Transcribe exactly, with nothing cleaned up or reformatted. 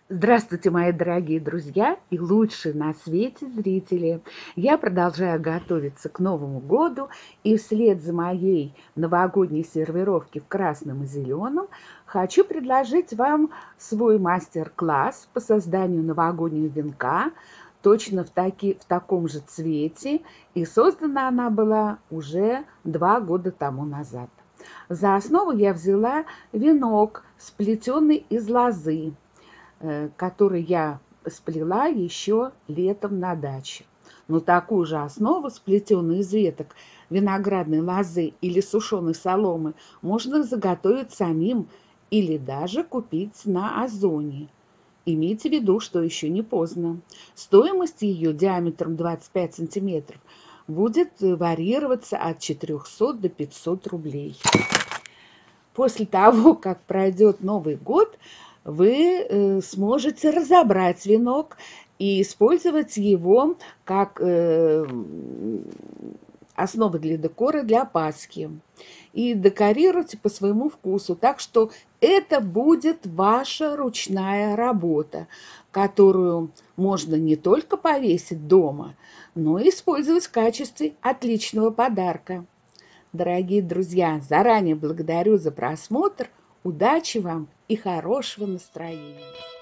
Здравствуйте, мои дорогие друзья и лучшие на свете зрители! Я продолжаю готовиться к Новому году, и вслед за моей новогодней сервировки в красном и зеленом хочу предложить вам свой мастер-класс по созданию новогоднего венка, точно в, таки, в таком же цвете, и создана она была уже два года тому назад. За основу я взяла венок, сплетенный из лозы, который я сплела еще летом на даче. Но такую же основу, сплетенную из веток виноградной лозы или сушеной соломы, можно заготовить самим или даже купить на Озоне. Имейте в виду, что еще не поздно. Стоимость ее диаметром двадцать пять сантиметров будет варьироваться от четырехсот до пятисот рублей. После того, как пройдет Новый год, вы э, сможете разобрать венок и использовать его как э, основу для декора для Пасхи. И декорируйте по своему вкусу. Так что это будет ваша ручная работа, которую можно не только повесить дома, но и использовать в качестве отличного подарка. Дорогие друзья, заранее благодарю за просмотр. Удачи вам и хорошего настроения!